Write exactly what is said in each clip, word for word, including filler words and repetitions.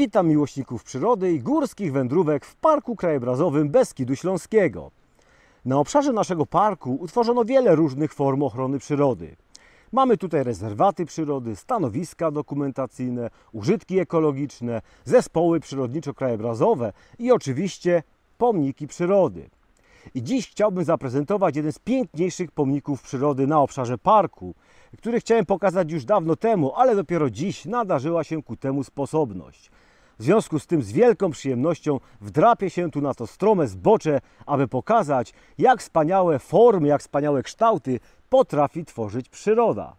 Witam miłośników przyrody i górskich wędrówek w Parku Krajobrazowym Beskidu Śląskiego. Na obszarze naszego parku utworzono wiele różnych form ochrony przyrody. Mamy tutaj rezerwaty przyrody, stanowiska dokumentacyjne, użytki ekologiczne, zespoły przyrodniczo-krajobrazowe i oczywiście pomniki przyrody. I dziś chciałbym zaprezentować jeden z piękniejszych pomników przyrody na obszarze parku, który chciałem pokazać już dawno temu, ale dopiero dziś nadarzyła się ku temu sposobność. W związku z tym z wielką przyjemnością wdrapię się tu na to strome zbocze, aby pokazać, jak wspaniałe formy, jak wspaniałe kształty potrafi tworzyć przyroda.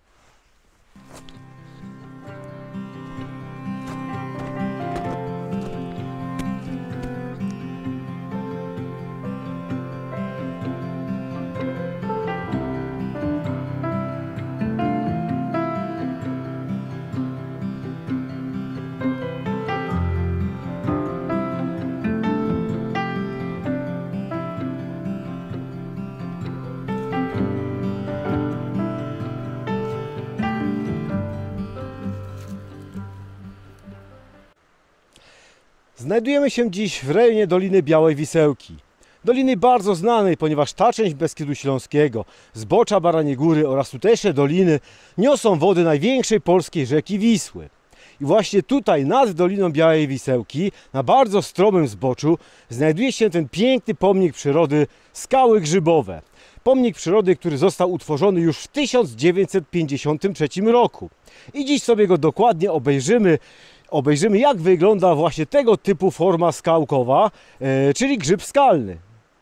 Znajdujemy się dziś w rejonie Doliny Białej Wisełki. Doliny bardzo znanej, ponieważ ta część Beskidu Śląskiego, zbocza Baraniej Góry oraz tutejsze doliny niosą wody największej polskiej rzeki Wisły. I właśnie tutaj nad Doliną Białej Wisełki, na bardzo stromym zboczu, znajduje się ten piękny pomnik przyrody Skały Grzybowe. Pomnik przyrody, który został utworzony już w tysiąc dziewięćset pięćdziesiątym trzecim roku. I dziś sobie go dokładnie obejrzymy. Obejrzymy, jak wygląda właśnie tego typu forma skałkowa, e, czyli grzyb skalny.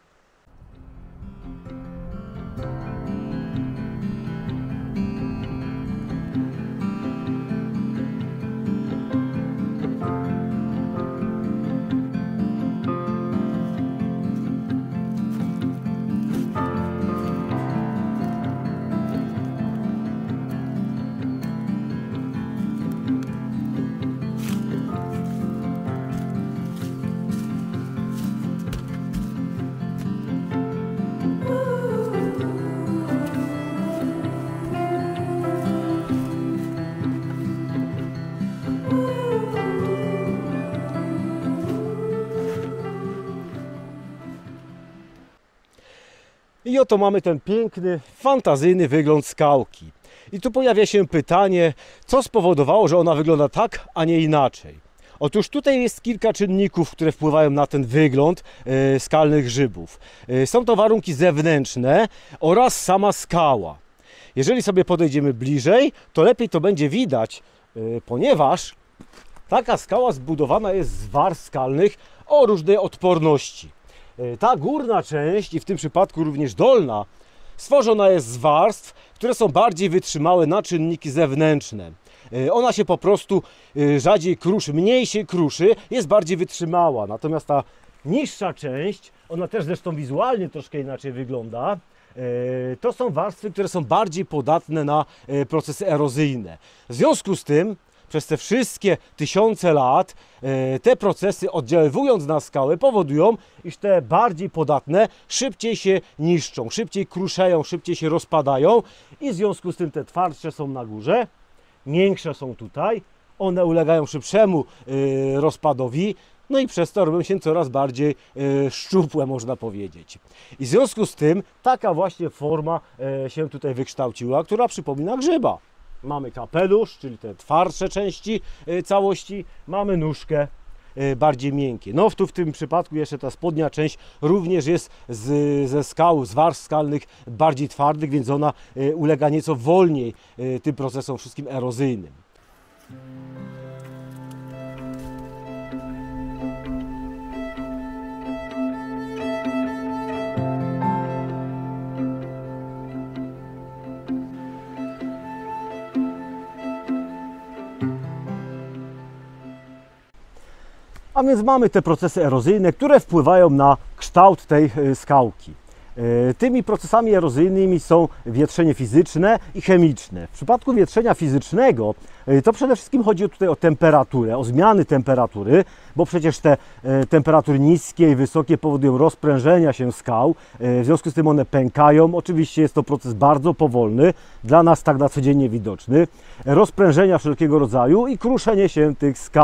I oto mamy ten piękny, fantazyjny wygląd skałki. I tu pojawia się pytanie, co spowodowało, że ona wygląda tak, a nie inaczej. Otóż tutaj jest kilka czynników, które wpływają na ten wygląd e, skalnych grzybów. E, są to warunki zewnętrzne oraz sama skała. Jeżeli sobie podejdziemy bliżej, to lepiej to będzie widać, e, ponieważ taka skała zbudowana jest z warstw skalnych o różnej odporności. Ta górna część, i w tym przypadku również dolna, stworzona jest z warstw, które są bardziej wytrzymałe na czynniki zewnętrzne. Ona się po prostu rzadziej kruszy, mniej się kruszy, jest bardziej wytrzymała. Natomiast ta niższa część, ona też zresztą wizualnie troszkę inaczej wygląda, to są warstwy, które są bardziej podatne na procesy erozyjne. W związku z tym przez te wszystkie tysiące lat te procesy, oddziaływując na skałę, powodują, iż te bardziej podatne szybciej się niszczą, szybciej kruszeją, szybciej się rozpadają i w związku z tym te twardsze są na górze, miększe są tutaj, one ulegają szybszemu rozpadowi, no i przez to robią się coraz bardziej szczupłe, można powiedzieć. I w związku z tym taka właśnie forma się tutaj wykształciła, która przypomina grzyba. Mamy kapelusz, czyli te twardsze części całości, mamy nóżkę bardziej miękkie. No tu w tym przypadku jeszcze ta spodnia część również jest z, ze skał, z warstw skalnych bardziej twardych, więc ona ulega nieco wolniej tym procesom wszystkim erozyjnym. A więc mamy te procesy erozyjne, które wpływają na kształt tej skałki. Tymi procesami erozyjnymi są wietrzenie fizyczne i chemiczne. W przypadku wietrzenia fizycznego to przede wszystkim chodzi tutaj o temperaturę, o zmiany temperatury, bo przecież te temperatury niskie i wysokie powodują rozprężenia się skał, w związku z tym one pękają. Oczywiście jest to proces bardzo powolny, dla nas tak na co dzień niewidoczny. Rozprężenia wszelkiego rodzaju i kruszenie się tych skał.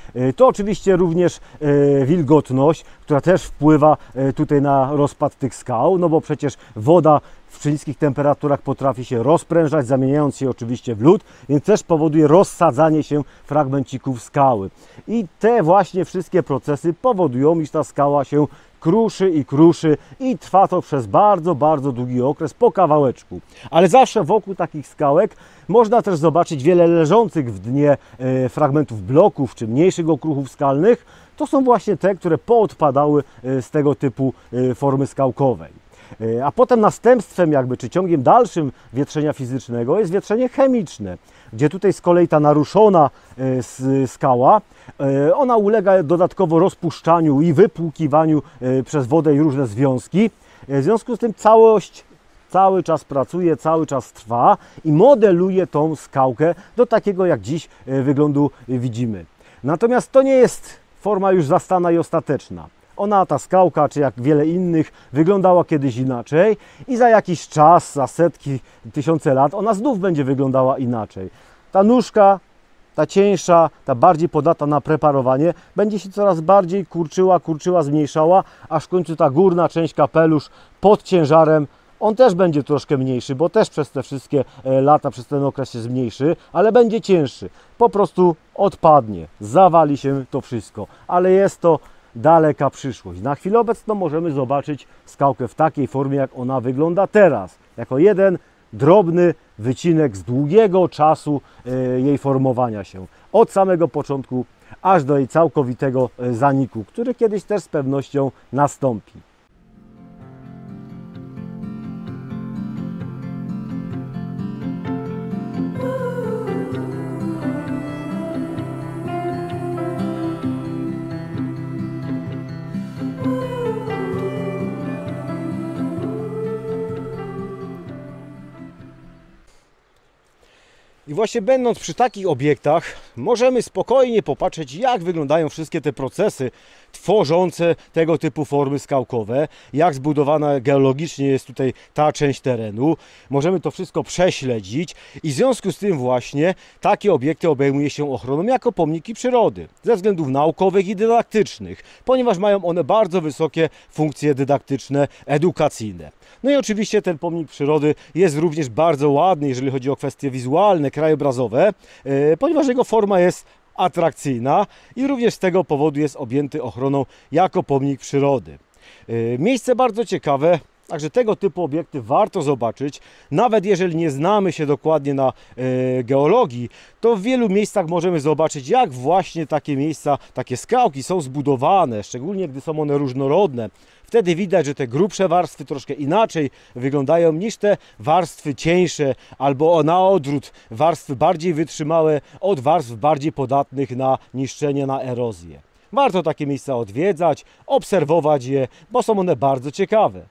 To oczywiście również wilgotność, która też wpływa tutaj na rozpad tych skał, no bo przecież woda przy niskich temperaturach potrafi się rozprężać, zamieniając się oczywiście w lód, więc też powoduje rozsadzanie się fragmencików skały. I te właśnie wszystkie procesy powodują, iż ta skała się kruszy i kruszy i trwa to przez bardzo, bardzo długi okres po kawałeczku. Ale zawsze wokół takich skałek można też zobaczyć wiele leżących w dnie e, fragmentów bloków czy mniejszych okruchów skalnych. To są właśnie te, które poodpadały e, z tego typu e, formy skałkowej. A potem następstwem jakby, czy ciągiem dalszym wietrzenia fizycznego jest wietrzenie chemiczne, gdzie tutaj z kolei ta naruszona skała, ona ulega dodatkowo rozpuszczaniu i wypłukiwaniu przez wodę i różne związki. W związku z tym całość cały czas pracuje, cały czas trwa i modeluje tą skałkę do takiego, jak dziś wyglądu widzimy. Natomiast to nie jest forma już zastana i ostateczna. Ona, ta skałka, czy jak wiele innych, wyglądała kiedyś inaczej i za jakiś czas, za setki, tysiące lat, ona znów będzie wyglądała inaczej. Ta nóżka, ta cieńsza, ta bardziej podatna na preparowanie, będzie się coraz bardziej kurczyła, kurczyła, zmniejszała, aż w końcu ta górna część, kapelusz pod ciężarem, on też będzie troszkę mniejszy, bo też przez te wszystkie lata, przez ten okres się zmniejszy, ale będzie cięższy. Po prostu odpadnie, zawali się to wszystko, ale jest to daleka przyszłość. Na chwilę obecną możemy zobaczyć skałkę w takiej formie, jak ona wygląda teraz. Jako jeden drobny wycinek z długiego czasu jej formowania się. Od samego początku aż do jej całkowitego zaniku, który kiedyś też z pewnością nastąpi. I właśnie będąc przy takich obiektach, możemy spokojnie popatrzeć, jak wyglądają wszystkie te procesy tworzące tego typu formy skałkowe, jak zbudowana geologicznie jest tutaj ta część terenu. Możemy to wszystko prześledzić i w związku z tym właśnie takie obiekty obejmuje się ochroną jako pomniki przyrody, ze względów naukowych i dydaktycznych, ponieważ mają one bardzo wysokie funkcje dydaktyczne, edukacyjne. No i oczywiście ten pomnik przyrody jest również bardzo ładny, jeżeli chodzi o kwestie wizualne, krajobrazowe, ponieważ jego forma jest atrakcyjna i również z tego powodu jest objęty ochroną jako pomnik przyrody. Miejsce bardzo ciekawe, także tego typu obiekty warto zobaczyć. Nawet jeżeli nie znamy się dokładnie na geologii, to w wielu miejscach możemy zobaczyć, jak właśnie takie miejsca, takie skałki są zbudowane, szczególnie gdy są one różnorodne. Wtedy widać, że te grubsze warstwy troszkę inaczej wyglądają niż te warstwy cieńsze, albo na odwrót warstwy bardziej wytrzymałe od warstw bardziej podatnych na niszczenie, na erozję. Warto takie miejsca odwiedzać, obserwować je, bo są one bardzo ciekawe.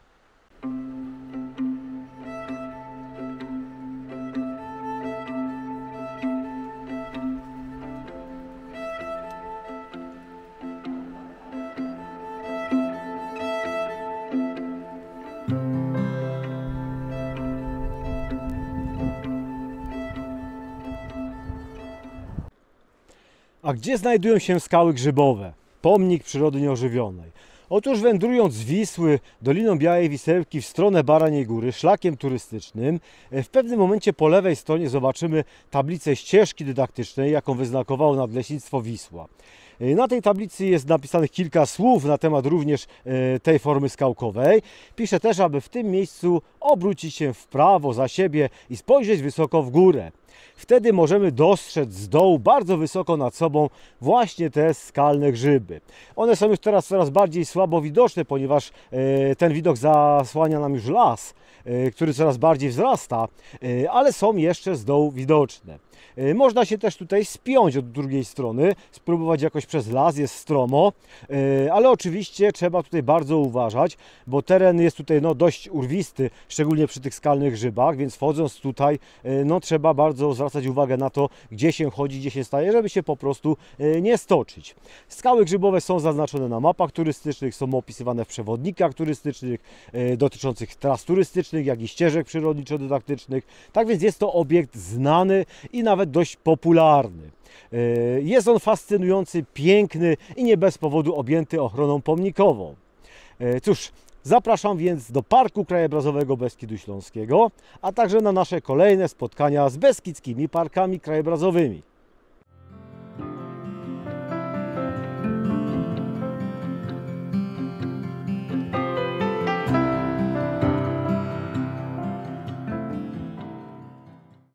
A gdzie znajdują się skały grzybowe? Pomnik przyrody nieożywionej. Otóż wędrując z Wisły, Doliną Białej Wisełki w stronę Baraniej Góry, szlakiem turystycznym, w pewnym momencie po lewej stronie zobaczymy tablicę ścieżki dydaktycznej, jaką wyznakowało Nadleśnictwo Wisła. Na tej tablicy jest napisanych kilka słów na temat również tej formy skałkowej. Pisze też, aby w tym miejscu obrócić się w prawo za siebie i spojrzeć wysoko w górę. Wtedy możemy dostrzec z dołu bardzo wysoko nad sobą właśnie te skalne grzyby. One są już teraz coraz bardziej słabo widoczne, ponieważ ten widok zasłania nam już las, który coraz bardziej wzrasta, ale są jeszcze z dołu widoczne. Można się też tutaj spiąć od drugiej strony, spróbować jakoś przez las, jest stromo, ale oczywiście trzeba tutaj bardzo uważać, bo teren jest tutaj no, dość urwisty, szczególnie przy tych skalnych grzybach, więc wchodząc tutaj no, trzeba bardzo zwracać uwagę na to, gdzie się chodzi, gdzie się staje, żeby się po prostu nie stoczyć. Skały grzybowe są zaznaczone na mapach turystycznych, są opisywane w przewodnikach turystycznych dotyczących tras turystycznych, turystycznych, jak i ścieżek przyrodniczo-dydaktycznych. Tak więc jest to obiekt znany i nawet dość popularny. Jest on fascynujący, piękny i nie bez powodu objęty ochroną pomnikową. Cóż, zapraszam więc do Parku Krajobrazowego Beskidu Śląskiego, a także na nasze kolejne spotkania z beskidzkimi parkami krajobrazowymi.